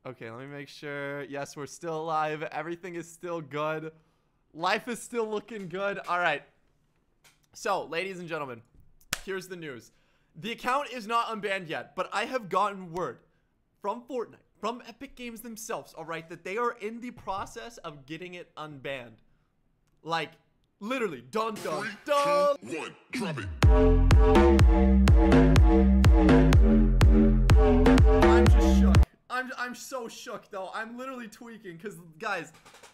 Okay, let me make sure. Yes, we're still alive. Everything is still good. Life is still looking good. All right. So, ladies and gentlemen, here's the news. The account is not unbanned yet, but I have gotten word from Fortnite, from Epic Games themselves, all right, that they are in the process of getting it unbanned. Like, literally, dun dun dun. 3, 2, 1, drop it. I'm just shook. I'm so shook though. I'm literally tweaking because, guys,